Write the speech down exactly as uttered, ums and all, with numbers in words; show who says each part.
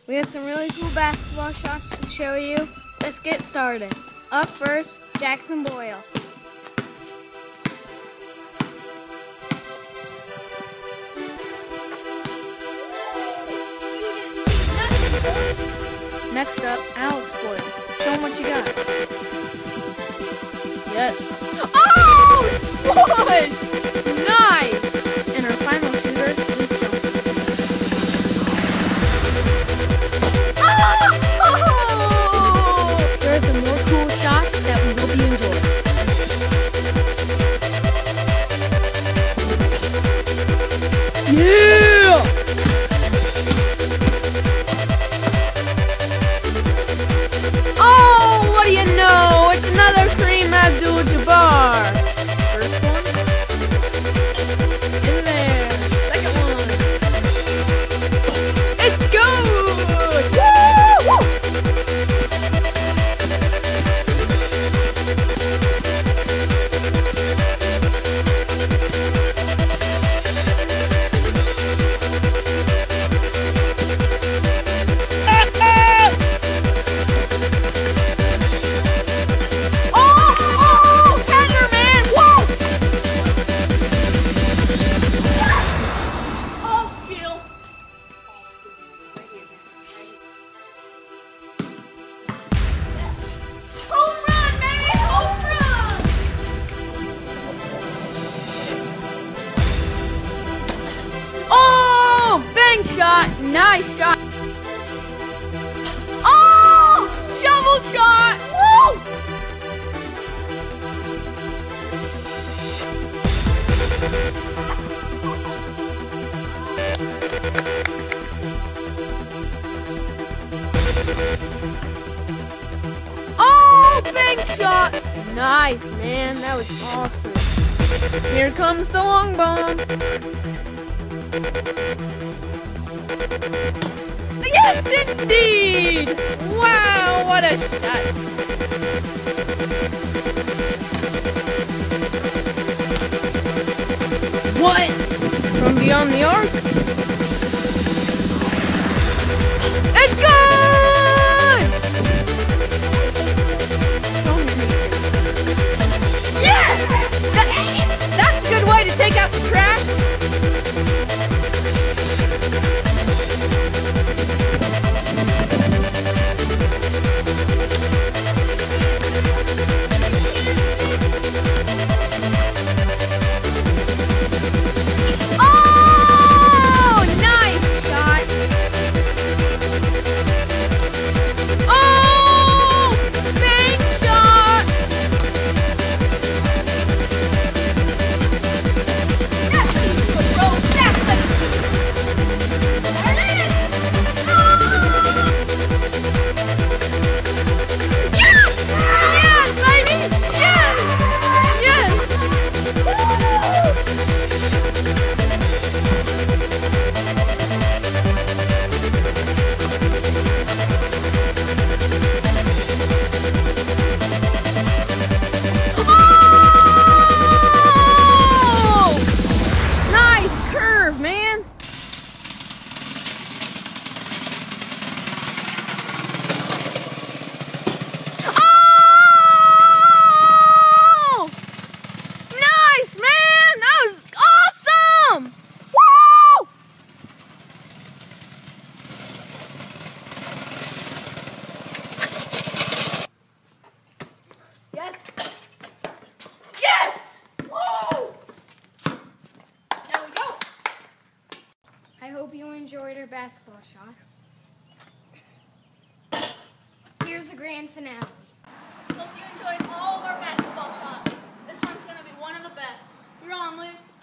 Speaker 1: We have some really cool basketball shots to show you. Let's get started. Up first, Jackson Boyle. Next up, Alex Boyle. Show him what you got. Yes. Oh, sponge! Nice! And our final shooter is Oh! There are some more cool shots that we hope you enjoy. Yeah! Oh, what do you know? It's another Kareem Abdul-Jabbar. First one. In there. Second one. It's good! Woo! Woo! Shot, nice shot. Oh, shovel shot. Woo! Oh, bank shot. Nice, man. That was awesome. Here comes the long bomb. Yes, indeed! Wow, what a shot! What? From beyond the arc? It's good! Yes! That, that's a good way to take out the trash. I hope you enjoyed our basketball shots. Here's the grand finale.
Speaker 2: Hope you enjoyed all of our basketball shots. This one's going to be one of the best. You're on, Luke.